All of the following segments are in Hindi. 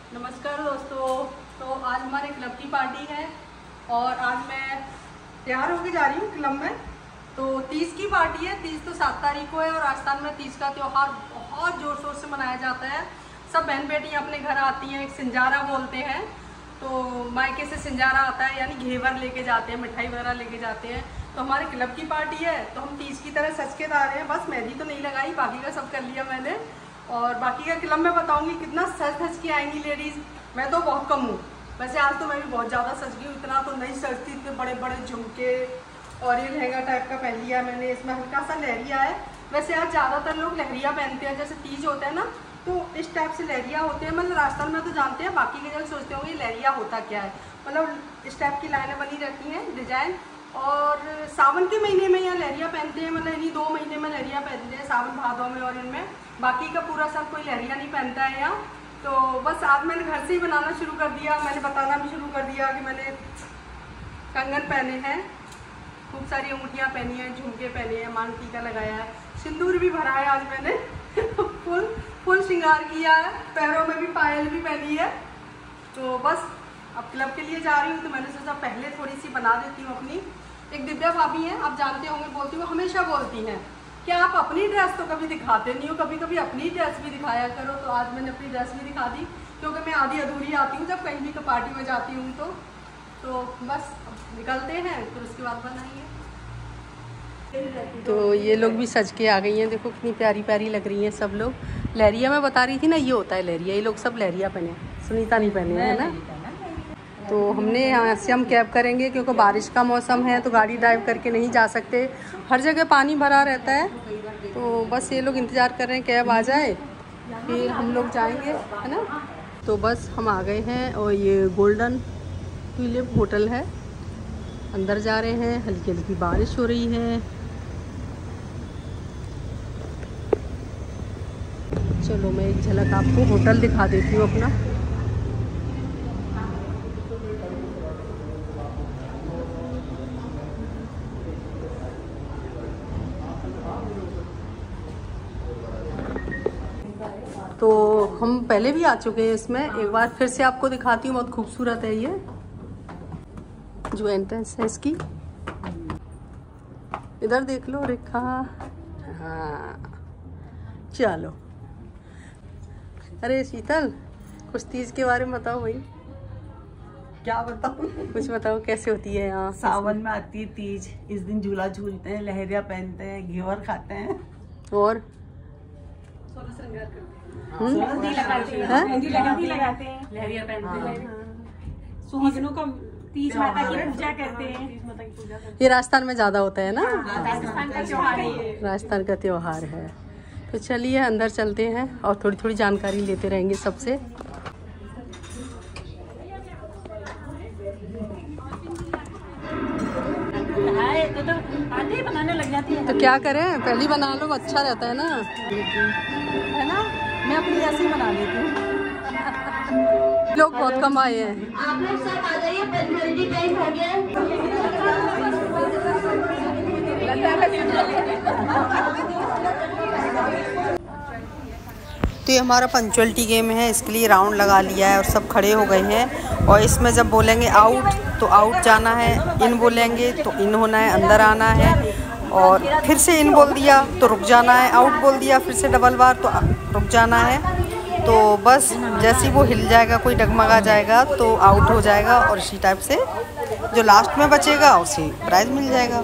नमस्कार दोस्तों। तो आज हमारे क्लब की पार्टी है और आज मैं तैयार होके जा रही हूँ क्लब में। तो 30 की पार्टी है। 30 तो 7 तारीख को है और राजस्थान में 30 का त्यौहार बहुत ज़ोर शोर से मनाया जाता है। सब बहन बेटियाँ अपने घर आती हैं। एक सिंजारा बोलते हैं, तो मायके से सिंजारा आता है, यानी घेवर लेके जाते हैं, मिठाई वगैरह लेके जाते हैं। तो हमारे क्लब की पार्टी है तो हम 30 की तरह सज के आ रहे हैं। बस मेहंदी तो नहीं लगाई, बाकी का सब कर लिया मैंने। और बाकी का क्लब में बताऊंगी कितना सज धज के आएंगी लेडीज़। मैं तो बहुत कम हूँ, वैसे आज तो मैं भी बहुत ज़्यादा सज गई हूँ। इतना तो नहीं सजती, इतने बड़े बड़े झुमके और ये लहंगा टाइप का पहन लिया मैंने। इसमें हल्का सा लहरिया है। वैसे आज ज़्यादातर लोग लहरिया पहनते हैं, जैसे तीज होता है ना, तो इस टाइप से लहरिया होते हैं। मतलब राजस्थान में तो जानते हैं, बाकी के जगह सोचते होंगे लहरिया होता क्या है। मतलब इस टाइप की लाइनें बनी रहती हैं, डिजाइन। और सावन के महीने में यहाँ लहरिया पहनते हैं, मतलब इन्हीं 2 महीने में लहरिया पहनते हैं, सावन भादों में और इनमें। बाकी का पूरा साल कोई लहरिया नहीं पहनता है यहाँ। तो बस आज मैंने घर से ही बनाना शुरू कर दिया। मैंने बताना भी शुरू कर दिया कि मैंने कंगन पहने हैं, खूब सारी अंगूठियाँ पहनी हैं, झुमके पहने हैं, मांग टीका लगाया है, सिंदूर भी भरा है आज मैंने। फुल श्रृंगार किया है, पैरों में भी पायल भी पहनी है। तो बस अब क्लब के लिए जा रही हूँ, तो मैंने सोचा पहले थोड़ी सी बना देती हूँ अपनी। एक दिव्या भाभी हैं, आप जानते होंगे, बोलती, वो हमेशा बोलती हैं कि आप अपनी ड्रेस तो कभी दिखाते नहीं हो, कभी कभी अपनी ड्रेस भी दिखाया करो। तो आज मैंने अपनी ड्रेस भी दिखा दी, क्योंकि मैं आधी अधूरी आती हूँ जब कहीं भी पार्टी में जाती हूँ। तो बस निकलते हैं, फिर उसके बाद बनाएंगे। तो ये लोग भी सज के आ गई हैं, देखो कितनी प्यारी प्यारी लग रही हैं सब लोग। लहरिया मैं बता रही थी ना, ये होता है लहरिया। ये लोग सब लहरिया पहने, सुनीता नहीं पहने है ना। तो हमने यहाँ से हम कैब करेंगे, क्योंकि बारिश का मौसम है तो गाड़ी ड्राइव करके नहीं जा सकते, हर जगह पानी भरा रहता है। तो बस ये लोग इंतज़ार कर रहे हैं कैब आ जाए, फिर हम लोग जाएंगे, है ना। तो बस हम आ गए हैं और ये गोल्डन ट्यूलिप होटल है, अंदर जा रहे हैं। हल्की हल्की बारिश हो रही है। चलो मैं एक झलक आपको होटल दिखा देती हूँ अपना। तो हम पहले भी आ चुके हैं इसमें, एक बार फिर से आपको दिखाती हूँ। बहुत खूबसूरत है ये जो एंट्रेंस है इसकी। इधर देख लो रेखा। हाँ चलो। अरे शीतल, कुछ तीज के बारे में बताओ भाई। क्या बताऊँ, कुछ बताओ कैसे होती है यहाँ। सावन में आती है तीज। इस दिन झूला झूलते हैं, लहरिया पहनते हैं, घेवर खाते हैं और मेहंदी लगाते हैं, लहरिया पहनते हैं, सुहागनों का तीज माता की पूजा करते हैं। ये राजस्थान में ज़्यादा होता है ना। राजस्थान का त्योहार है ये। राजस्थान का त्योहार है। तो चलिए अंदर चलते हैं और थोड़ी थोड़ी जानकारी लेते रहेंगे सबसे। तो आते ही बनाने लग जाती है। तो क्या करें, पहले ही बना लो, अच्छा रहता है ना, है ना। मैं अपनी जैसे ही बना लेती हूँ। लोग बहुत कम आए हैं। आप लोग सब आ जाइए, पंचवटी टाइम हो गया है। तो ये हमारा पंचुअलिटी गेम है, इसके लिए राउंड लगा लिया है और सब खड़े हो गए हैं। और इसमें जब बोलेंगे आउट तो आउट जाना है, इन बोलेंगे तो इन होना है, अंदर आना है। और फिर से इन बोल दिया तो रुक जाना है, आउट बोल दिया फिर से डबल बार तो रुक जाना है। तो बस जैसे ही वो हिल जाएगा, कोई डगमगा जाएगा तो आउट हो जाएगा। और इसी टाइप से जो लास्ट में बचेगा उसे प्राइज़ मिल जाएगा।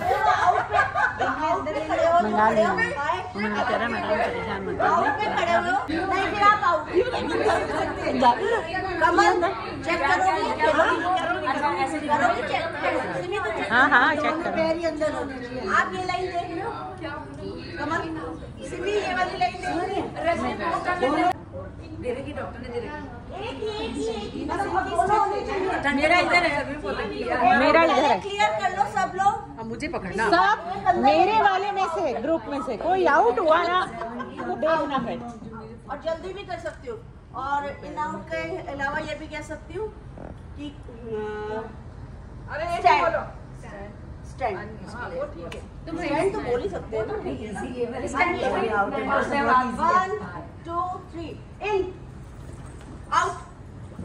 हाँ हाँ चेक करो। आप ये लाइन देख लो, कमर सिमी, ये वाली लाइन देख लो। डॉक्टर ने दे रखी। मेरा इधर है, मेरा इधर है। क्लियर कर लो सब लोग। अब मुझे पकड़ना। सब मेरे वाले में से, ग्रुप में से कोई आउट हुआ ना तो देखना फिर। और जल्दी भी कर सकती हो। और इन आउट के अलावा ये भी कह सकती हूँ कि स्टैंड तो बोल ही सकते हो ना। 1 2 3 इन आउट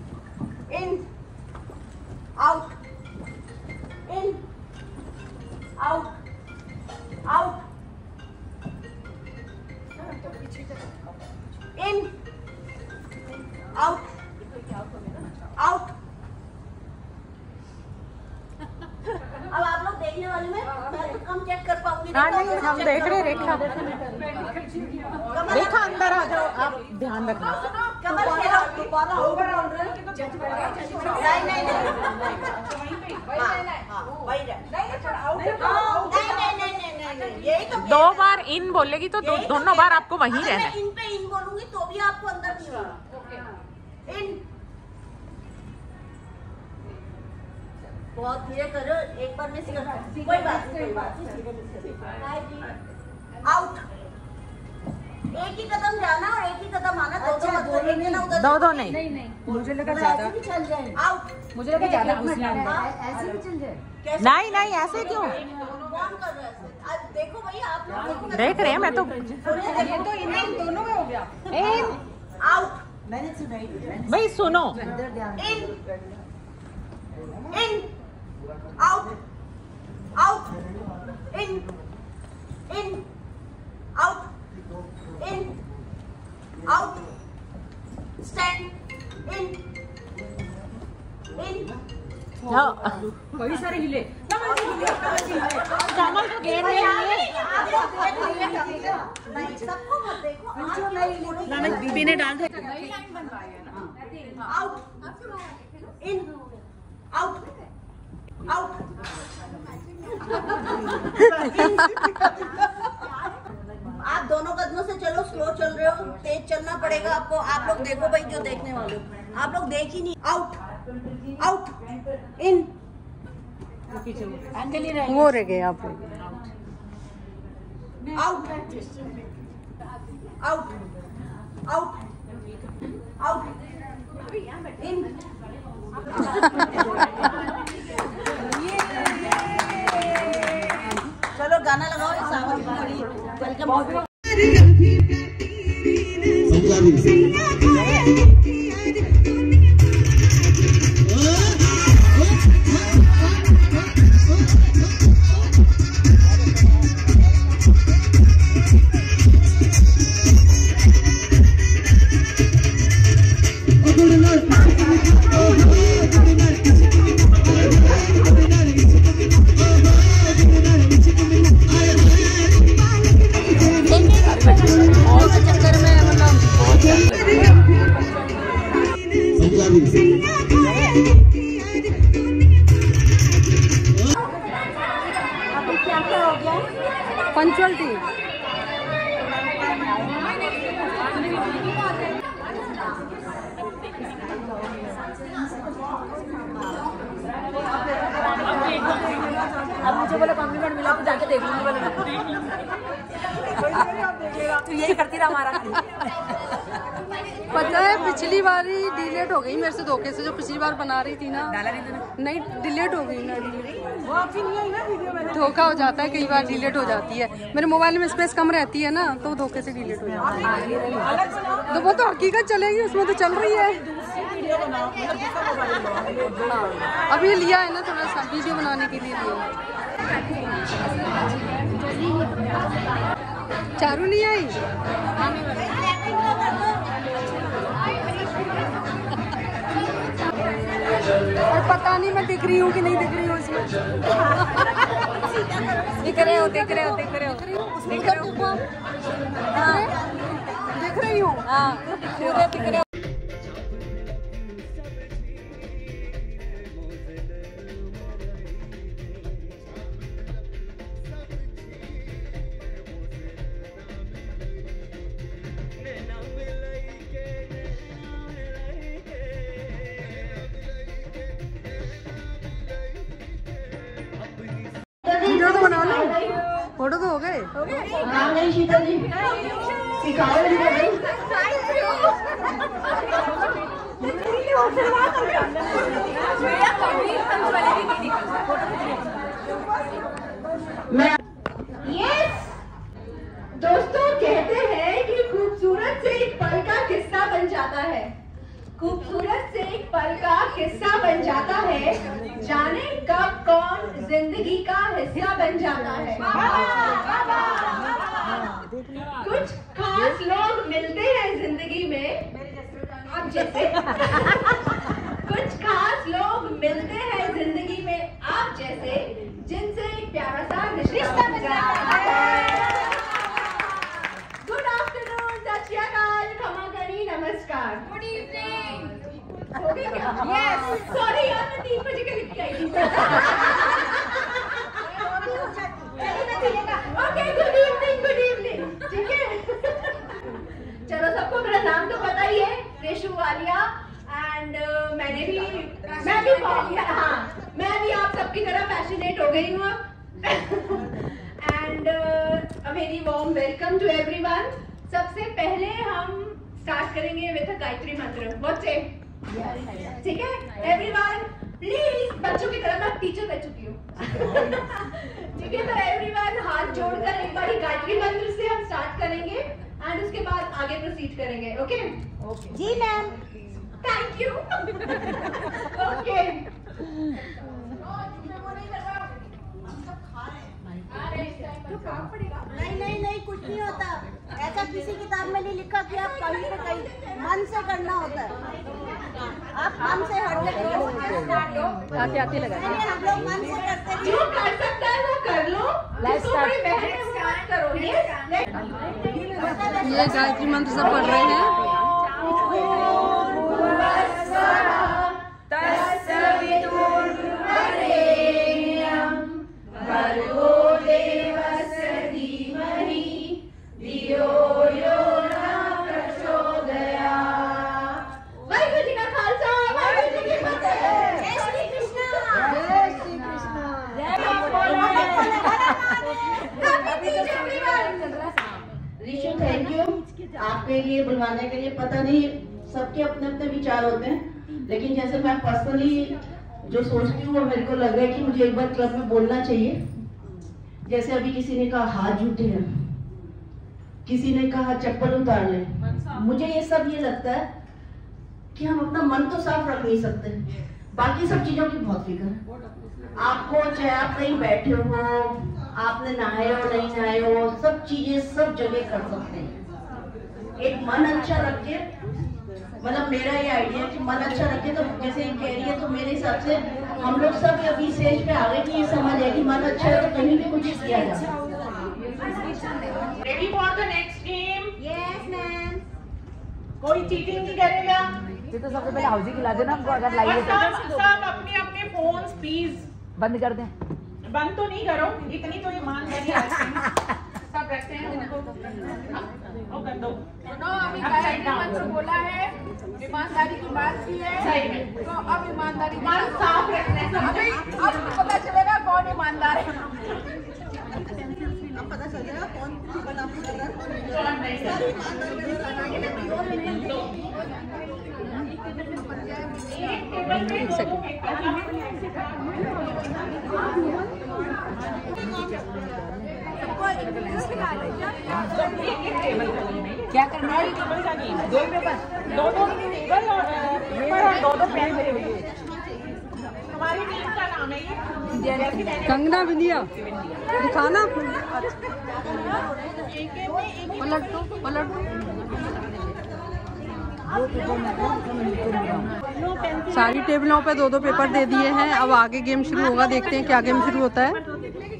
आउट आउट। अब आप लोग देखने वाले में मैं तो कम चेक कर पाऊंगी। हाँ नहीं हम देख रहे रेखा रेखा अंदर आ जाओ आप ध्यान रखना। कमर खेलो दोबारा ओवर ऑल रहे नहीं यही तो 2 बार इन बोलेगी तो दोनों बार आपको वहीं रहना है। इन पे इन बोलूंगी तो भी आपको अंदर नहीं होगा। इन बहुत धीरे करो एक बार में सीखा कोई बात नहीं। आउट एक ही कदम जाना और एक ही कदम आना। दो नहीं मुझे लगा ज्यादा आउट मुझे लगा ज्यादा ऐसे भी चल जाए नहीं ऐसे क्यों कौन कर रहा है? आज देखो भैया आप लोग देख रहे हैं मैं तो ये तो इन दोनों में हो गया। आउट मैंने सुनाई भाई सुनो in in out out in in out in out stand in in वही सारे हिले कमल को घेर रहे हैं सबको मत देखो। दीदी ने डाल दिया आउट इन आउट आउट आप दोनों कदमों से चलो। स्लो चल रहे हो तेज चलना पड़ेगा आपको। आप लोग देखो भाई जो देखने वाले हो आप लोग देख ही नहीं। आउट आउट इन वो रह गए आप out out out out in चलो गाना लगाओ सावन की बड़ी वेलकम। पंचुअलिटी अब मुझे बोला कॉम्प्लीमेंट मिला तो जाके देख लूंगी तो यही करती रहा हमारा। पता है पिछली बार ही डिलीट हो गई मेरे से धोखे से। जो पिछली बार बना रही थी ना नहीं डिलीट हो गई ना। वो आपकी नहीं आई ना वीडियो में। धोखा हो जाता है कई बार डिलीट हो जाती है। मेरे मोबाइल में स्पेस कम रहती है ना तो धोखे से डिलीट हो जाती है। तो वो तो हकीकत चलेगी उसमें तो चल रही है। हाँ अभी लिया है ना थोड़ा सा वीडियो बनाने के लिए लिया। चारू नहीं आई और पता नहीं मैं दिख रही हूँ कि नहीं दिख रही हूँ इसमें। दिख रहे हो दिख रहे हो दिख रहे हो दिख रहे हो। हाँ दिख रही हूँ। हाँ पूरे दिख रहे हो। वीडियो तो बना लो फोटो तो हो गए। दोस्तों कहते हैं कि खूबसूरत से एक पल का किस्सा बन जाता है। खूबसूरत से एक पल का किस्सा बन जाता है। जाने कब कौन जिंदगी का हिस्सा बन जाता है। कुछ खास लोग मिलते हैं जिंदगी में आप जैसे कुछ खास लोग मिलते हैं जिंदगी में आप जैसे, जिनसे एक प्यारा सा रिश्ता बन जाता है। गुड आफ्टरनून, सत श्री अकाल, खमा करी, नमस्कार, गुड इवनिंग। हो गया क्या? यस, सॉरी यार, मैं 3 बजे के लिख के आई थी। Okay, good evening, good evening, ठीक है। चलो, सबको मेरा नाम तो पता ही है, रेशु वालिया, एंड मैं भी आप सबकी तरह पैशनेट हो गई हूँ and a very warm welcome to everyone. सबसे पहले हम स्टार्ट करेंगे with a Gayatri mantra. What's it? ठीक है एवरीवन, प्लीज, बच्चों की तरह मैं टीचर रह चुकी हूँ। ठीक है, तो एवरीवन हाथ जोड़कर एक बार गायत्री मंत्र से हम स्टार्ट करेंगे एंड उसके बाद आगे प्रोसीड करेंगे। ओके जी मैम, थैंक यू। ओके, नहीं, कुछ नहीं होता ऐसा, किसी किताब में नहीं लिखा कि आप कहीं पे कहीं मन से करना होता है। आप मन से हट जाइए, आते लगा, हम लोग मन से करते हैं। जो कर सकता है वो कर लो, जिसको बड़ी मेहनत है वो मत करो। ये गायत्री मंत्र सब पढ़ रहे हैं। थैंक यू आपके लिए बुलवाने के लिए। पता नहीं सबके अपने अपने विचार होते हैं, लेकिन जैसे मैं पर्सनली जो सोचती हूँ वो मेरे को लग रहा है कि मुझे एक बार क्लब में बोलना चाहिए। जैसे अभी किसी ने कहा हाथ झूठे हैं, किसी ने कहा चप्पल उतार ले। मुझे ये सब ये लगता है कि हम अपना मन तो साफ रख नहीं सकते, बाकी सब चीजों की बहुत फिक्र है। आपको चाहे आप कहीं बैठे हो, आपने नहाए हो नहीं नहाए हो, सब चीजें सब जगह कर सकते हैं। एक मन अच्छा रखे, मतलब मेरा ये आइडिया है कि मन अच्छा रखे। तो जैसे कह रही है, तो मेरे हिसाब से हम लोग सब अभी स्टेज पे आ गए कि ये समझ है कि मन अच्छा है तो कहीं भी कुछ किया जाए। Ready for the next game? Yes ma'am. कोई चीटिंग नहीं करेगा। ये तो सबसे पहले हाउसी खिला देना हमको, अगर लाइव सब अपने अपने फोन्स प्लीज बंद कर दें। बंद तो नहीं करो, इतनी तो ईमानदारी है। सब रखते हैं उनको, वो कर दो। अभी गायत्री मंत्र बोला है, ईमानदारी की बात की है, सही में। तो अब ईमानदारी मन साफ रखना है सब। अब पता चलेगा कौन ईमानदार है। अब पता चल जाएगा कौन आपको कर रहा है, कौन नहीं कर रहा। एक टेबल पे दो क्या करना है? दो पेपर, दो टेबल और दो पेन। हमारी टीम का नाम है ये कंगना विंध्या, दिखाना पलट दो, पलट दो। सारी टेबलों पे 2-2 पेपर दे दिए हैं। अब आगे गेम शुरू होगा, देखते हैं क्या गेम शुरू होता है।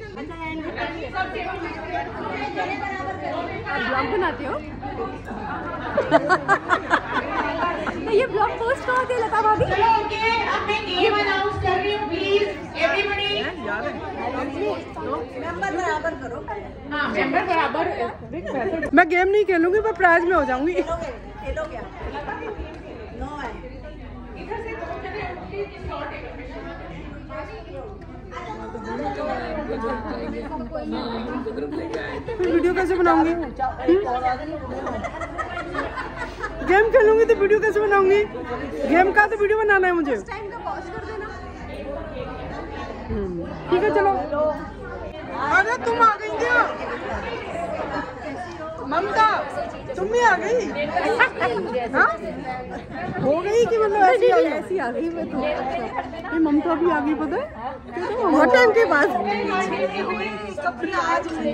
ब्लॉग बनाते हो? तो ये ब्लॉग पोस्ट कहाँ दे लता भाभी? चलो ओके, अब मैं गेम अनाउंस कर रही हूँ, प्लीज एवरीबॉडी। मेंबर बराबर करो। हाँ, मेंबर बराबर। मैं गेम नहीं खेलूंगी, मैं प्राइज में हो जाऊंगी। खेलोगे आप? नो है। इधर से दो जगह प्लीज स्लॉट है। वीडियो कैसे बनाऊंगी? गेम खेलूंगी तो वीडियो कैसे बनाऊंगी? गेम का तो वीडियो बनाना है मुझे। टाइम का पॉज कर देना। ठीक है चलो। अरे तुम आ गई क्या ममता? तुम भी आ गई? हाँ? हो गई कि मतलब ऐसी आ गई? मैं तो ये ममता भी आ गई, पता है बहुत टाइम के बाद।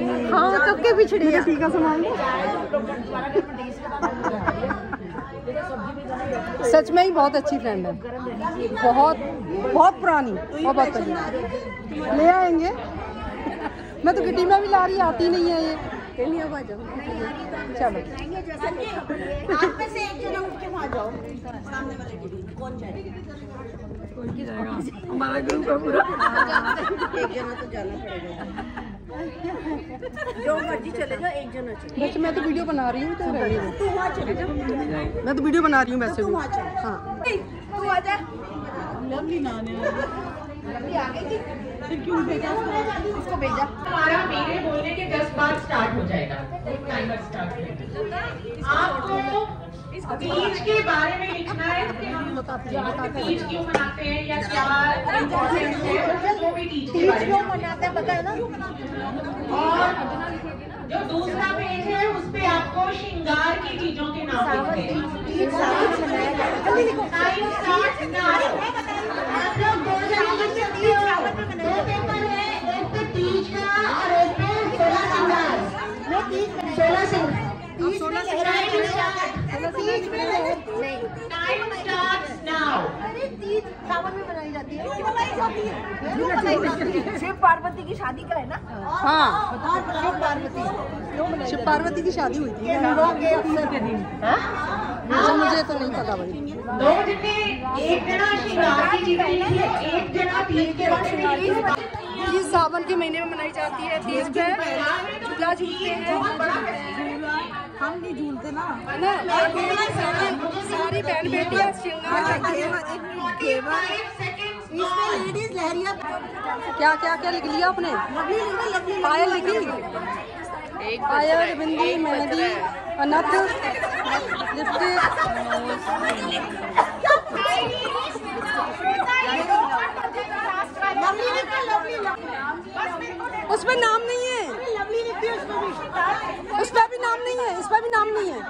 हाँ, कब के पिछड़ी है। ठीक है, संभाल सच में ही बहुत अच्छी फ्रेंड है, बहुत बहुत पुरानी और बहुत पहले। ले आएंगे। मैं तो किटी में भी ला रही, आती नहीं है ये। चलो आप में से एक जना उठ के वहाँ जाओ, सामने वाले की कौन जाएगा? हमारा ग्रुप है पूरा। एक जना तो जाना पड़ेगा, जो मर्जी चले जाओ, एक जना चले। वैसे मैं तो वीडियो बना रही हूँ, तो रहने दो। तू वहाँ चले जा, मैं तो वीडियो बना रही हूँ वैसे तू भी। वहाँ चल। हाँ तू आ जा। लवली नाने लवली आ गई थी। क्यों भेजा उसको भेजा। हमारा मेरे बोलने के 10 बाद स्टार्ट हो जाएगा, टाइमर स्टार्ट करेगा। आपको तीज के बारे में लिखना है कि हम तीज क्यों मनाते हैं या क्या इम्पोर्टेंस है, वो भी तीज के बारे में मनाते हैं बताया ना। और जो दूसरा पेज है उस पे आपको श्रृंगार की चीजों के नाम लिखते हैं। आप लोग दो पेपर है, एक पे तीज का और एक पे 16 श्रृंगार। मैं तीज 16 श्रृंगार। तीज में नहीं, टाइम स्टार्ट्स नाउ। अरे तीज सावन में मनाई जाती है। क्यों मनाई जाती है? शिव पार्वती की शादी का है ना। हाँ, शिव पार्वती, शिव पार्वती की शादी हुई थी। हाँ? मुझे तो नहीं पता भाई। 2 जने, एक जना श्रृंगार की चीज लिखी है, एक जना तीज के बारे में लिखी है। तीज सावन के महीने में मनाई जाती है। तीज पे झूला झूलते हैं। हम नहीं झूलते ना, है ना? सारी बहन बेटियां श्रृंगार करती हैं। इसमें लेडीज लहरिया क्या क्या क्या लिख लिया आपने? पायल लिखी, पायल, बिंदी, मेहंदी, अनथ, लिपस्टिक। उसमें नाम नहीं है, उस पर भी नाम नहीं है, इस पर भी नाम नहीं है।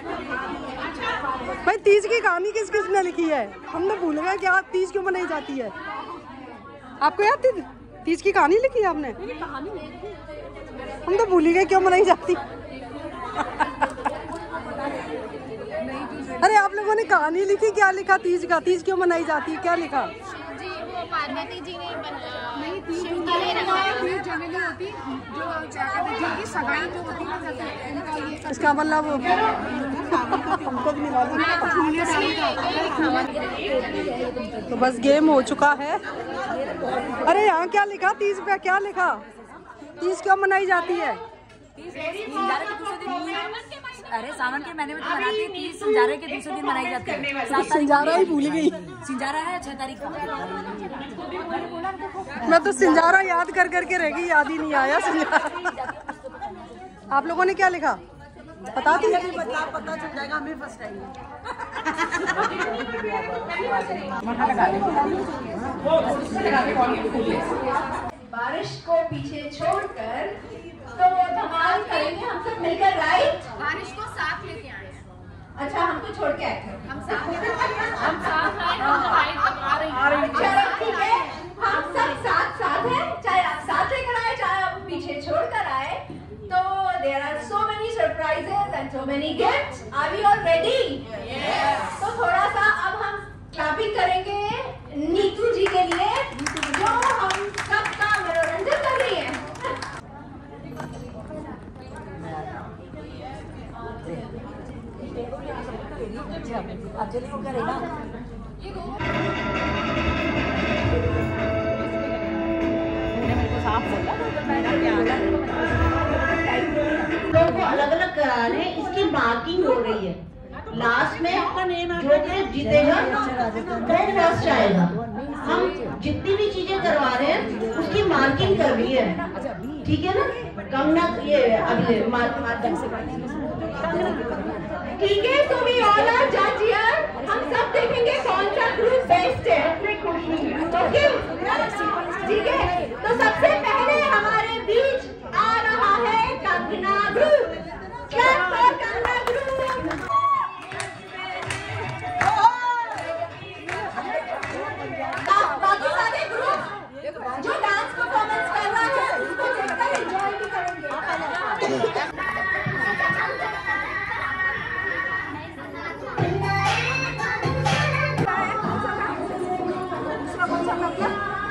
भाई तीज की कहानी किस किस ने लिखी है? हम तो भूल गए क्या तीज क्यों मनाई जाती है। आपको याद थी तीज की कहानी लिखी है आपने? हम तो भूल ही गए क्यों मनाई जाती। अरे आप लोगों ने कहानी लिखी, क्या लिखा तीज का? तीज क्यों मनाई जाती है, क्या लिखा? पार्वती जी ने नहीं तीज जनरली होती जो क्या कहते हैं जिनकी सगाई जो होती है, इसका मतलब हमको भी मिला तो बस गेम हो चुका है। अरे यहाँ क्या लिखा तीज पे? क्या लिखा? तीज क्यों मनाई जाती है? अरे सावन के महीने में तो मनाते हैं, तीज सिंजारे के दूसरे दिन मनाई जाती है। सिंजारा ही भूल गई। सिंजारा है 6 तारीख का। मैं तो सिंजारा याद कर करके रह गई, याद ही नहीं आया सिंजारा। आप लोगों ने क्या लिखा बता दी? पता चल जाएगा हमें फर्स्ट टाइम। बारिश को पीछे छोड़कर तो धमाल करेंगे हम सब मिलकर, राइट? बारिश को साथ लेके आए हैं। अच्छा, हमको छोड़ के आए थे। हम साथ आए, चलो ठीक है, हम सब साथ हैं, चाहे आप साथ लेकर आए चाहे आप पीछे छोड़ कर आए। तो there are so many surprises and so many gifts. Are we all ready? Yes. तो थोड़ा सा अब हम क्लैपिंग करेंगे नीतू जी के लिए, जो हम सबका मनोरंजन कर रही है। लोगों को अलग अलग करा रहे हैं, इसकी मार्किंग हो रही है। लास्ट में जो ग्रुप जीतेगा वो फर्स्ट आएगा। हम जितनी भी चीजें करवा रहे हैं उसकी मार्किंग कर रही है, ठीक है ना? कंगना ये अगले ठीक है, तो वी ऑल आर जज हियर। हम सब देखेंगे कौन सा ग्रुप बेस्ट है। ओके, ठीक है। तो सबसे पहले हमारे बीच आ रहा है Kangana group. Clap for Kangana group. बाकी सारे ग्रुप जो डांस परफॉर्मेंस कर रहा है उसको देखकर एंजॉय भी करेंगे।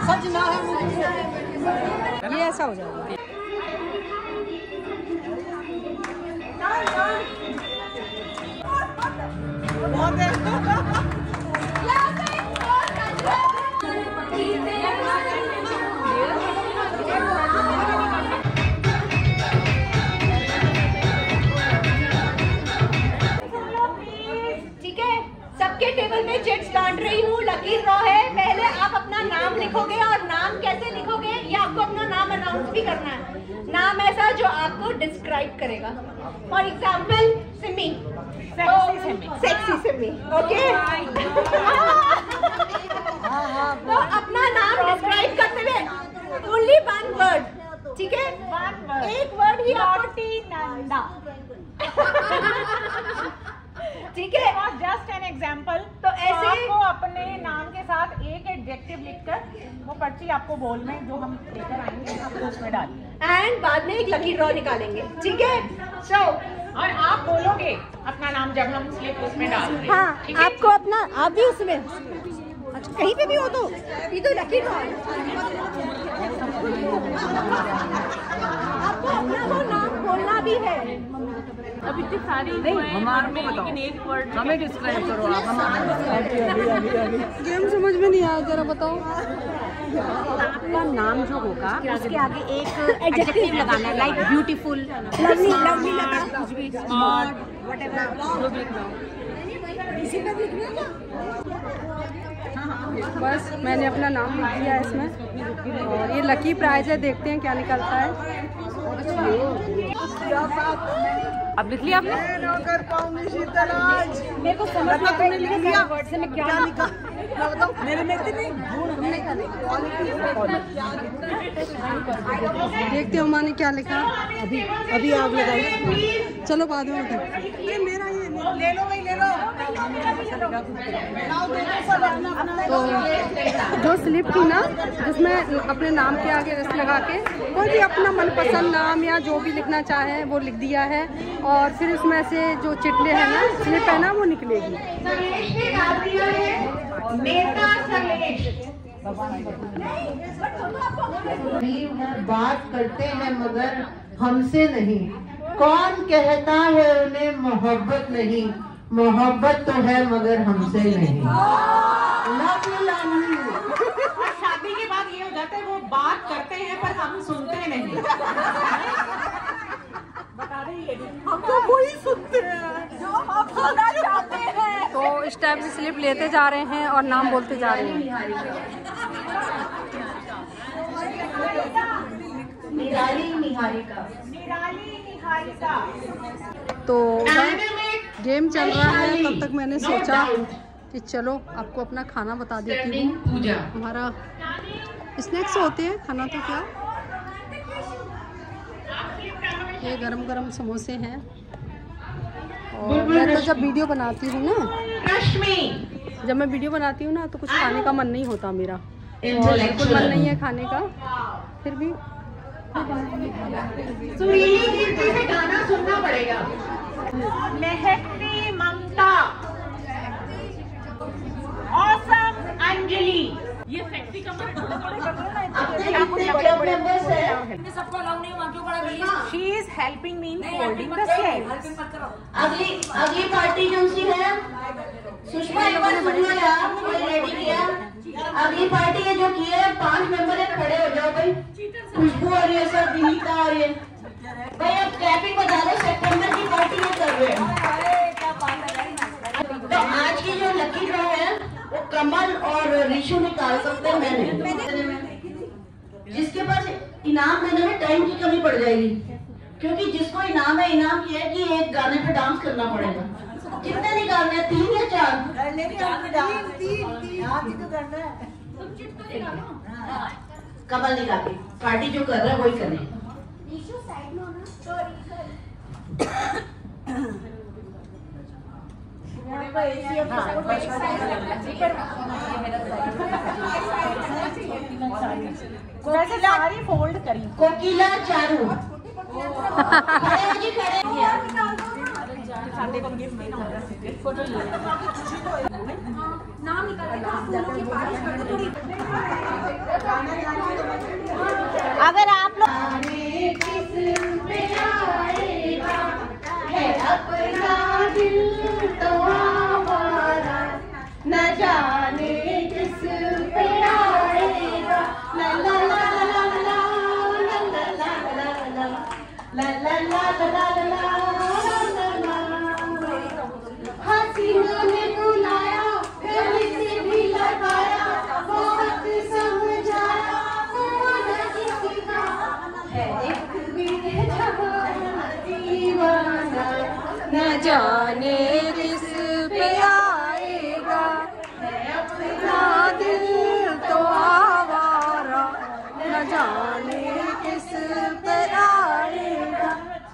सजना है ये ऐसा हो जाएगा। सबके टेबल में चिट्स बांट रही हूँ, लकीर ड्रॉ है। पहले आप अपना नाम लिखोगे और नाम कैसे लिखोगे ये आपको अपना नाम अनाउंस भी करना है। नाम ऐसा जो आपको डिस्क्राइब करेगा। For example Simi, sexy Simi, okay. तो अपना नाम डिस्क्राइब करते हुए ओनली वन वर्ड, ठीक है? एक वर्ड ही आपको नंदा, ठीक है? Just an example. तो ऐसे आपको अपने नाम के साथ एक एडजेक्टिव लिखकर वो पर्ची आपको बॉल में जो हम लेकर आएंगे आपको उसमें डालिए एंड बाद में एक लकी ड्रॉ निकालेंगे, ठीक है? सो और आप बोलोगे अपना नाम जब हम स्लिप उसमें डाल रहे हैं। हाँ, आपको अपना, आप भी उसमें अच्छा कहीं पे भी हो तो ये तो लकी ड्रॉ है। आपको अपना वो नाम बोलना भी है। अब इतनी सारी हमारे में लेकिन एक वर्ड हमें डिस्क्राइब करो आप। गेम समझ में नहीं आया, जरा बताओ। आपका नाम जो होगा उसके आगे एक एडजेक्टिव लगाना है, लाइक ब्यूटीफुल, लवली, लवली लगा, कुछ भी, स्मार्ट, व्हाटएवर जो भी लिखना हो। इसी पे लिखना है। बस मैंने अपना नाम लिख दिया है इसमें और ये लकी प्राइज है, देखते हैं क्या निकलता है। अब लिख लिया आपने? मेरे को समझ में आया वर्ड से मैं क्या लिखा। मेरे में देखते हो माने क्या लिखा। अभी आप लगाइए, चलो बाद में बताओ। मेरा ये ले लो भाई, ले लो। तो जो स्लिप थी ना जिसमें अपने नाम के आगे रस लगा के कोई भी अपना मनपसंद नाम या जो भी लिखना चाहे वो लिख दिया है और फिर उसमें से जो चिटले हैं ना स्लिप है ना वो निकलेगी। बात करते हैं मगर हमसे नहीं, कौन कहता है उन्हें मोहब्बत नहीं, मोहब्बत तो है मगर हमसे नहीं। शादी के बाद ये हो जाता है वो बात करते हैं पर हम सुनते नहीं। बता रही है हम तो वही सुनते हैं जो हम सुनना चाहते हैं। तो इस टाइप से स्लिप लेते जा रहे हैं और नाम बोलते जा रहे हैं। निराली निहारिका, निराली निहारिका। तो गेम चल रहा है, तब तक मैंने सोचा कि चलो आपको अपना खाना बता देती हूँ। हमारा स्नैक्स होते हैं, खाना तो क्या, ये गरम गरम समोसे हैं। और मैं तो जब वीडियो बनाती हूँ ना, तो कुछ खाने का मन नहीं होता मेरा, और बिल्कुल मन नहीं है खाने का, फिर भी से गाना सुनना पड़ेगा। महकती ममता, ऑसम अंजलि, ये सेक्सी कमर सबको अलाउ नहीं वहाँ क्यों पड़ा गई? She is helping me in folding the slates. अगली पार्टी जो सी है सुषमा, एक बार सुन लो यार, कोई रेडी किया। अगली पार्टी है जो की है 5 मेंबर है, खड़े हो जाओ भाई। खुशबू और ये सब विनीता और ये भाई अब क्लैपिंग बजा लो, सितंबर की पार्टी ये कर रहे हैं। तो आज की जो लकी ड्रॉ है वो कमल और ऋषु निकाल सकते हैं। मैंने जिसके पास इनाम देने में टाइम की कमी पड़ जाएगी, क्योंकि जिसको इनाम है, इनाम ये है कि एक गाने पे डांस करना पड़ेगा। कितने निकालने हैं, 3 या 4? कमल निकाले, पार्टी जो कर रहा है वही करे। कोकिला फोल्ड करी, कोकिला चारू खड़े हो जी, खड़े। नाम निकाल अगर आप लोग है अपना दिल तो आवारा, न जाने किस पे आएगा। ला ला ला ला ला ला ला ला ला ला ला ला ला ला। हसीना ने बुलाया, गले से भी लगाया, बहुत समझाया, हुआ न किसी का है एक बेजबान दीवाना, न जाने किस पे आएगा, है अपना दिल तो आवारा, न जाने किस पे आएगा।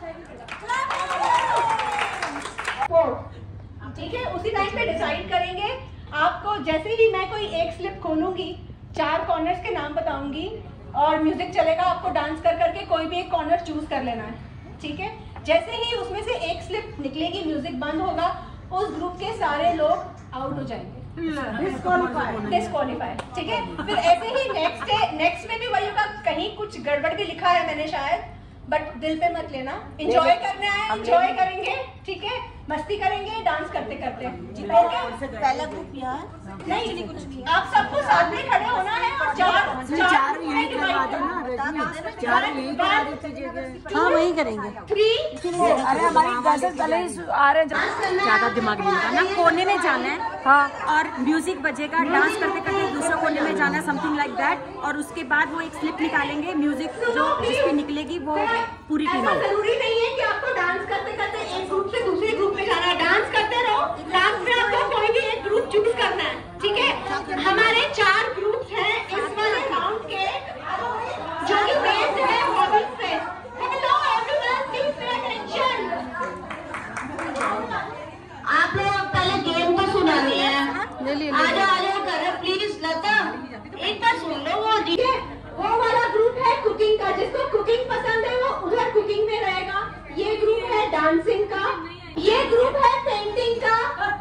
ठीक है, उसी टाइम पे डिसाइड करेंगे। आपको जैसे ही मैं कोई एक स्लिप खोलूंगी, 4 कॉर्नर्स के नाम बताऊंगी और म्यूजिक चलेगा। आपको डांस कर करके कोई भी एक कॉर्नर चूज कर लेना है, ठीक है। जैसे ही उसमें से एक स्लिप निकलेगी, म्यूजिक बंद होगा, उस ग्रुप के सारे लोग आउट हो जाएंगे, डिस्क्वालीफाई, ठीक है। फिर ऐसे ही नेक्स्ट में भी वही होगा। कहीं कुछ गड़बड़ भी लिखा है मैंने शायद, बट दिल पे मत लेना। एंजॉय करने आए, एंजॉय करेंगे, ठीक है, मस्ती करेंगे डांस करते करते। पहला ग्रुप यहाँ नहीं, कुछ नहीं, आप सबको साथ में खड़े होना है और चार हाँ वही करेंगे। 3 अरे हमारी गजल चले आ रहे, ज्यादा दिमाग नहीं लगाना, कोने में जाना है। हाँ, और म्यूजिक बजेगा, डांस करते करते दूसरा कोने में जाना है, समथिंग लाइक दैट। और उसके बाद वो एक स्लिप निकालेंगे, म्यूजिक जो जिसपे निकलेगी वो पूरी टीम आउट। जरूरी नहीं है कि आपको डांस करते करते एक ग्रुप से दूसरे ग्रुप में जाना है। डांस करते रहो, लास्ट में आपको कोई भी एक ग्रुप चूज करना है, ठीक है। हमारे 4 ग्रुप्स हैं इस वाले राउंड के, जो कि बेस्ड है वॉवल्स पे। Hello everyone, please pay attention. आप लोग पहले गेम तो सुनानी है। आ जाओ करो प्लीज। लता एक बार सुन लो। वो ठीक है, वो वाला ग्रुप है कुकिंग का। जिसको कुकिंग पसंद है वो उधर कुकिंग में रहेगा। ये ग्रुप है डांसिंग का, ये ग्रुप है पेंटिंग का,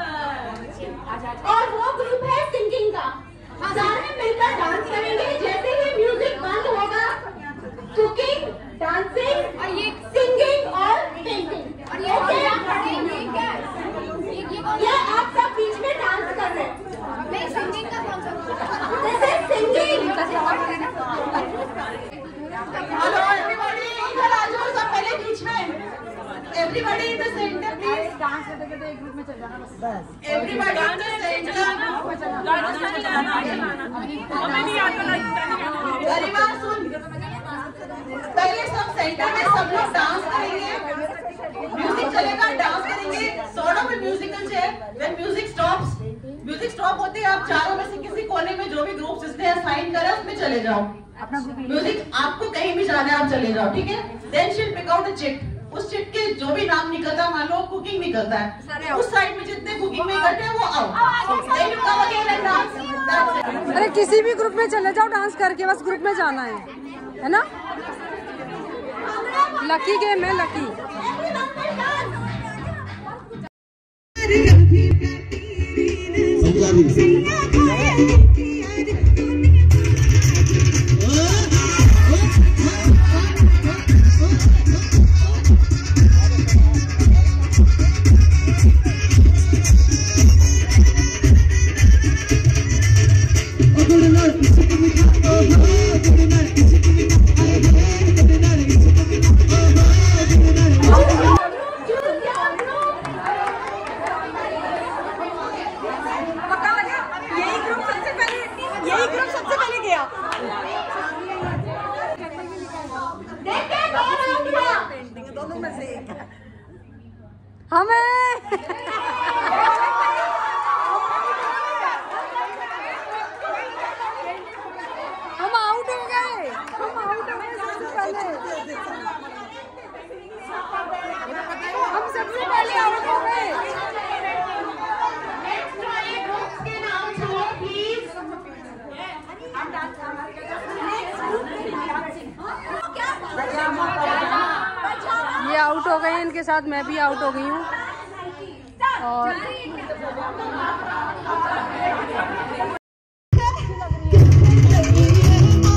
और वो ग्रुप है सिंगिंग का। सारे मिलकर डांस करेंगे। जैसे ही म्यूजिक बंद होगा, कुकिंग, डांसिंग, सिंगिंग और पेंटिंग। ये आप सब बीच में डांस कर रहे हैं। नहीं, सिंगिंग का कौन सा? जैसे सिंगिंग। हेलो एवरीबॉडी, इधर आ जाओ सब पहले बीच में। Everybody in the centre please. Dance करते करते एक ग्रुप में चल जाना बस। Everybody in the centre. परिवार सुन, पहले सब सेंटर में सब लोग डांस करेंगे, म्यूजिक चलेगा, डांस करेंगे, sort of musical chair. When music stop होते हैं, आप चारों में से किसी कोने में जो भी ग्रुप जिसने असाइन करा उसमें चले जाओ। म्यूजिक आपको कहीं भी जाना है आप चले जाओ, ठीक है। Then she will pick out a chit. उस चिट के जो भी नाम निकलता है, मान लो कुकिंग निकलता है, उस साइड में जितने कुकिंग में इकट्ठे हैं वो out. Then you come again and dance. अरे किसी भी ग्रुप में चले जाओ, डांस करके बस ग्रुप में जाना है ना। लकी गेम है, लकी। ये आउट हो गए हैं, इनके साथ मैं भी आउट हो गई हूँ। और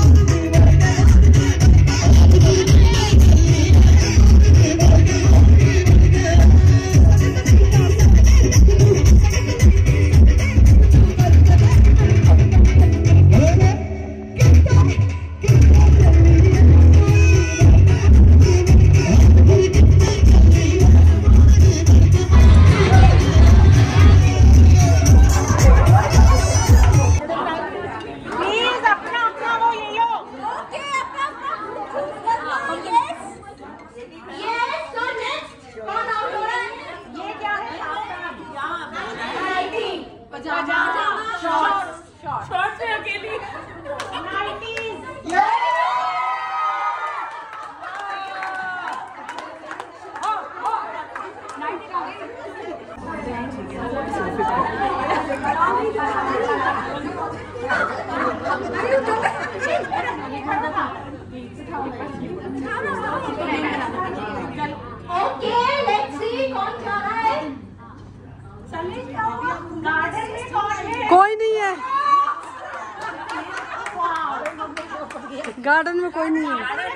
गार्डन में कोई नहीं है।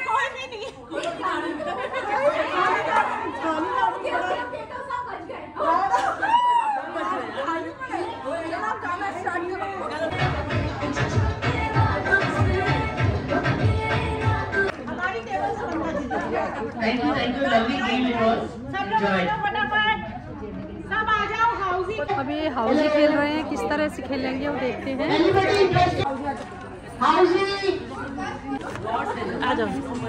Thank you, lovely game it was. Enjoy. सब आ जाओ हाउसी। अब ये हाउसी खेल रहे हैं, किस तरह से खेलेंगे वो देखते हैं। आ जाओ।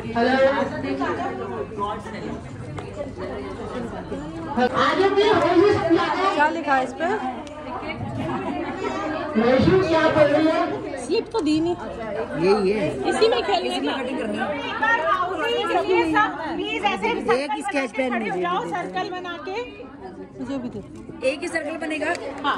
क्या लिखा है इस पे? क्या बोल रही है? स्लिप तो दी नहीं, यही है, इसी में खेलने की। प्लीज ऐसे एक स्केच पेन मुझे भी जाओ, दे दो। सर्कल बना के। मुझे भी दे। एक ही सर्कल बनेगा। हाँ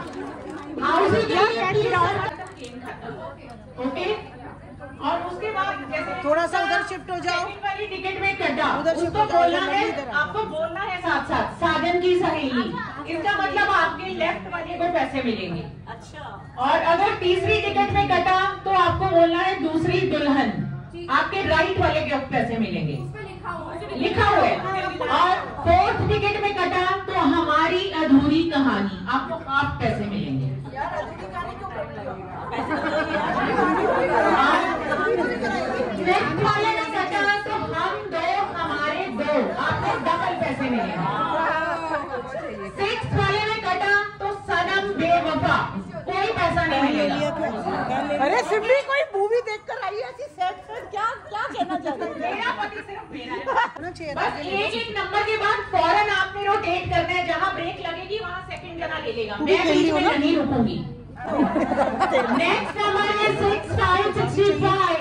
ओके, और उसके बाद जैसे थोड़ा सा उधर शिफ्ट हो जाओ। सेकंड वाली टिकट में कटा, उधर उसको शिफ्ट हो जाओ, बोलना है, इधर आओ। आपको बोलना है साथ साथ साजन की सहेली। इसका मतलब आपके लेफ्ट वाले को पैसे मिलेंगे। अच्छा, और अगर तीसरी टिकट में कटा तो आपको बोलना है दूसरी दुल्हन, आपके राइट वाले के पैसे मिलेंगे, लिखा हुआ है। और फोर्थ टिकट में कटा तो हमारी अधूरी कहानी, आपको हाफ पैसे मिलेंगे। नेक्स्ट वाले में कटा तो हम दो हमारे दो, आपको डबल पैसे मिलेंगे। सिक्स वाले में कटा तो सनम बेवफा, कोई पैसा नहीं मिलेगा। अरे सिमरी कोई मूवी देखकर आई है ऐसी सेट क्या क्या कहना चाहते हैं? मेरा पति सिर्फ मेरा है। बस एक नंबर के बाद फौरन आपने रोटेट करना है, जहाँ ब्रेक लगेगी वहाँ सेकंड जना ले लेगा। मैं बीच में नहीं रुकूंगी। नेक्स्ट नंबर है 6 टाइम 65।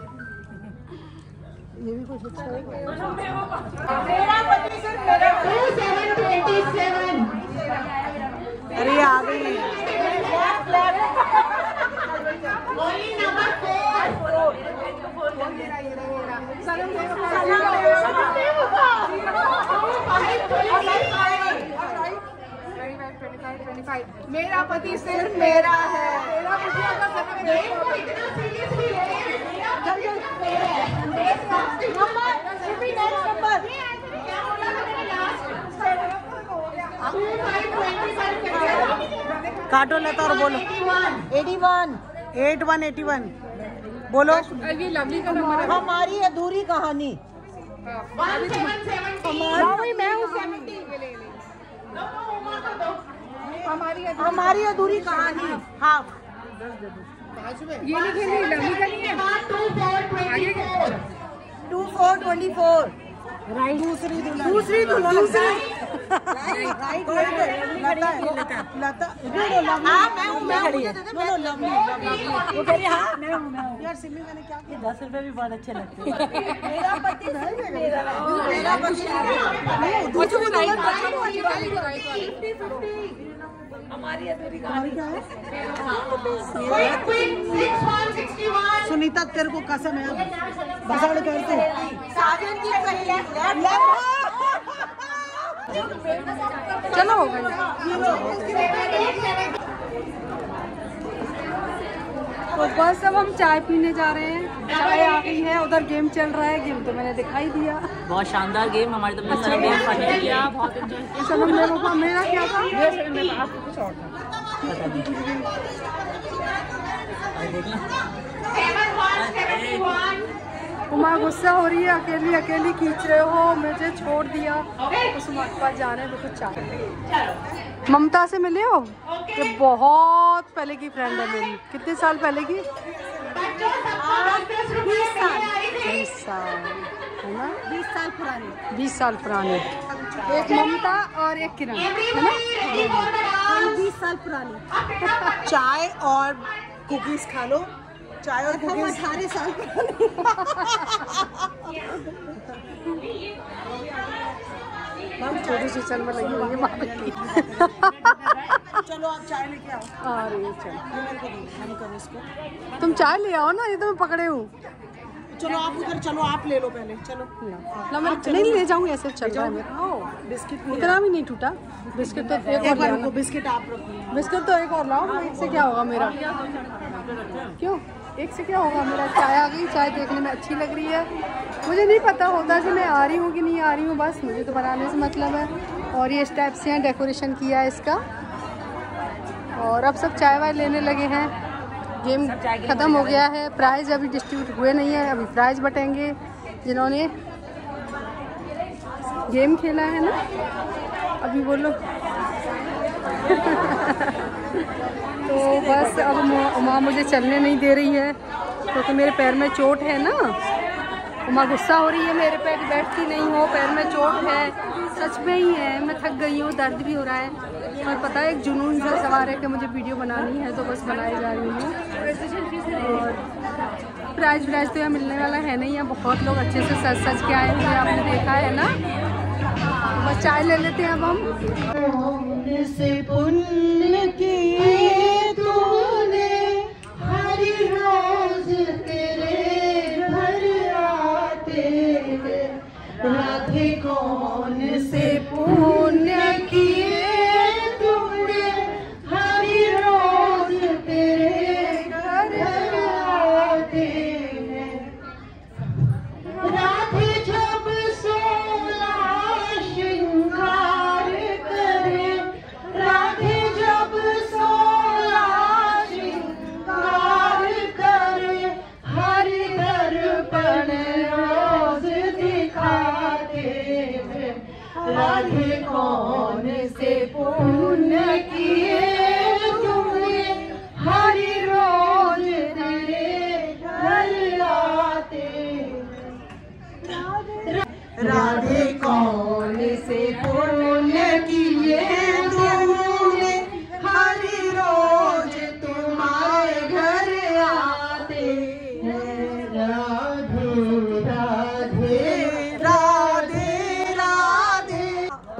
मेरा पति सिर्फ मेरा 2727। अरे आ गई। Only number 4। मेरा पति सिर्फ मेरा है। काटो लता और बोलो 81 बोलो। ये लवली का नंबर है। हमारी अधूरी कहानी। 1770। मैं हूँ 70। हमारी अधूरी कहानी हाफ। ये नहीं खेली, लवली का नहीं है। 2424 राइट। दूसरी दुल्हन राइट लता। हाँ मैं हूँ लवली। वो कह रही हाँ मैं हूँ यार। सिमी मैंने क्या किया? 10 रुपए भी बहुत अच्छे लगते हैं। मेरा पति मेरा पति हमारी अधूरी कहानी क्या है? सुनीता तेरे को कसम है बसाड़ करते चलो हो गई। तो बस अब हम चाय पीने जा रहे हैं। चाय आ गई है, उधर गेम चल रहा है। गेम तो मैंने दिखाई दिया, बहुत शानदार गेम। हमारे तो बहुत सारा गेम पार्टी किया, बहुत एंजॉय किया। चलो मेरा क्या था? कुछ और था, पता नहीं। उमा गुस्सा हो रही है, अकेली खींच रहे हो, मुझे छोड़ दिया। उस पास जा रहे हैं। देखो चाय। ममता से मिले हो? ये बहुत पहले की फ्रेंड है मेरी। कितने साल पहले की? 20 साल है ना? 20 साल पुरानी। एक ममता और एक किरण है ना? 20 साल पुरानी। चाय और कुकीज खा लो। चाय और कुकीज 18 साल पुरानी। छोटी सी चल में लगी हुई है। चलो आप चाय लेके आओ। अरे चल, हम करें इसको। तुम चाय ले आओ ना, ये तो मैं पकड़े हूँ। चलो आप उधर चलो, आप ले लो पहले। चलो ला मैं नहीं ले जाऊंगी, ऐसे चल रहा है मेरा। बिस्किट इतना भी नहीं टूटा। बिस्किट तो एक और एक बार लाओ। रुको, बिस्किट आप रखो। बिस्किट तो एक और लाओ। एक से क्या होगा मेरा? क्यों एक से क्या होगा, मेरा चाय आ गई, चाय देखने में अच्छी लग रही है। मुझे नहीं पता होता कि मैं आ रही हूँ कि नहीं आ रही हूँ, बस मुझे तो बनाने से मतलब है। और ये इस टाइप से हैं, डेकोरेशन किया है इसका। और अब सब चाय वाय लेने लगे हैं। गेम ख़त्म हो गया है, प्राइज़ अभी डिस्ट्रीब्यूट हुए नहीं है, अभी प्राइज़ बटेंगे जिन्होंने गेम खेला है ना, अभी वो लोग तो बस अब माँ मुझे चलने नहीं दे रही है क्योंकि मेरे पैर में चोट है ना। माँ गुस्सा हो रही है मेरे पे, बैठती नहीं हो, पैर में चोट है, सच में ही है, मैं थक गई हूँ, दर्द भी हो रहा है। और पता है एक जुनून सा सवार है कि मुझे वीडियो बनानी है, तो बस बनाई जा रही हूँ। और प्राइज तो यहाँ मिलने वाला है नहीं है, बहुत लोग अच्छे से सज के आए हुए हैं, आपने देखा है ना। बस चाय ले लेते हैं अब हम। से पुण्य किए तूने, हर रोज तेरे घर आते हैं। राधे कौन से पुण्य किए तूने, हर रोज तेरे घर आते हैं। राधे जब सोला श्रृंगार करे, राधे जब सोला श्रृंगार करे, हर दर्पण रोज दिखाते हैं। राधे कौन से पुण्य किए तुमने, हर रोज तेरे घर आते हैं। राधे कौन से पुण्य किए तुमने, हर रोज तुम्हारे घर आते हैं। राधे राधे राधे राधे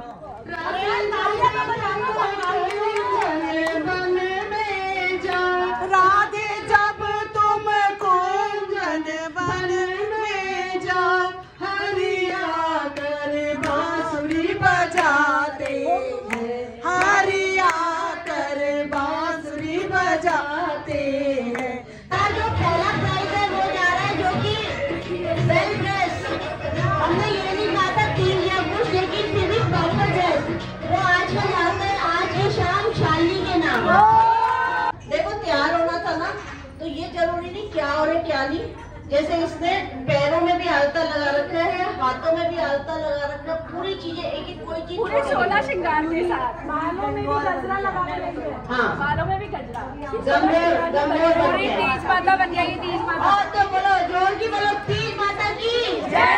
वन में जा, राधे जब तुम कुंजन वन में जा, हरिया कर बांसुरी बजाते हैं, हरिया कर बांसुरी बजाते हैं। जो पहला प्राइज है वो जा रहा है, जो कि वेल ड्रेस। हमने ये नहीं कहा था 3 या कुछ, लेकिन फिर भी प्रॉपर ड्रेस वो आज का जाता है, आज की शाम शाली के नाम। देखो तैयार होना था ना, तो ये जरूरी नहीं क्या और क्या नहीं। जैसे इसने पैरों में भी आलता लगा रखा है, हाथों में भी आलता लगा रखा है, पूरी चीजें एक एक कोई चीज पूरे 16 श्रृंगार के साथ, बालों में भी गजरा लगा के लेंगे। हाँ, बालों में भी गजरा, पूरी तीज माता बन जाएगी, तीज माता। और तो बोलो जोर की, बोलो तीज माता की जय।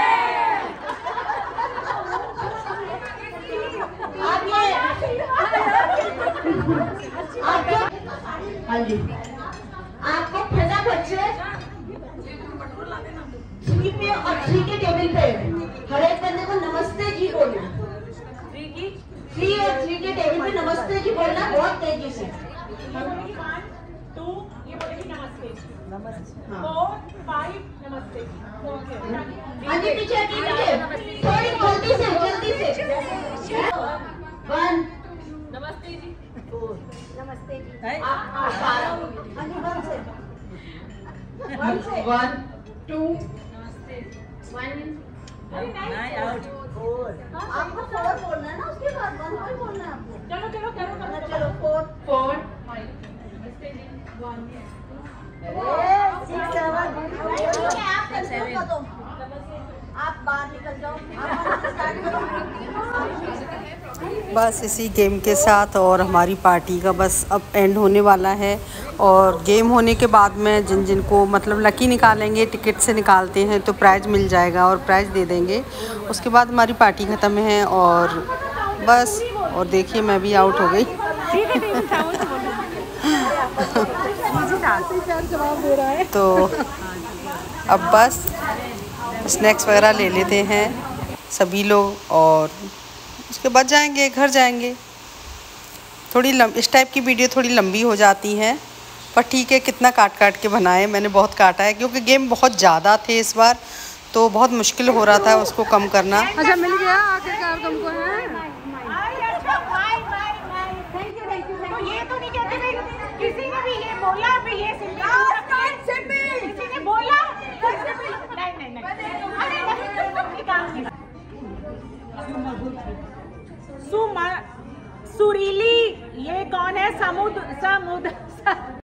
आप ये आपको, हाँ जी, आपको फटाफट से 3 पे और 3 के टेबल पे हर एक बंदे को नमस्ते जी बोलना। 3 और 3 के टेबल पे नमस्ते जी बोलना बहुत तेजी से। 1, 2 ये बोलेगी नमस्ते, 4, 5 नमस्ते। हाँ जी, पीछे थोड़ी जल्दी से 1 नमस्ते जी, 2 नमस्ते जी, आप 1 2 आपको 4 बोलना है ना, उसके बाद 1 और बोलना है आपको। चलो चलो 4 6 7 आप कंट्रोल कर दो, आप बाहर निकल जाओ, आप स्टार्ट करो। बस इसी गेम के साथ और हमारी पार्टी का बस अब एंड होने वाला है। और गेम होने के बाद में जिन को मतलब लकी निकालेंगे, टिकट से निकालते हैं तो प्राइज़ मिल जाएगा और प्राइज़ दे देंगे। उसके बाद हमारी पार्टी ख़त्म है और बस। और देखिए मैं भी आउट हो गई। तो अब बस स्नैक्स वगैरह ले लेते हैं सभी लोग और उसके बाद जाएंगे, घर जाएंगे। थोड़ी इस टाइप की वीडियो थोड़ी लंबी हो जाती हैं, पर ठीक है, कितना काट के बनाए। मैंने बहुत काटा है क्योंकि गेम बहुत ज़्यादा थे इस बार, तो बहुत मुश्किल हो रहा था उसको कम करना। अच्छा मिल गया आखिरकार तुमको है। किसी ने भी ये बोला भी ये किसी ने बोला नहीं सुरीली ये कौन है? समुद्र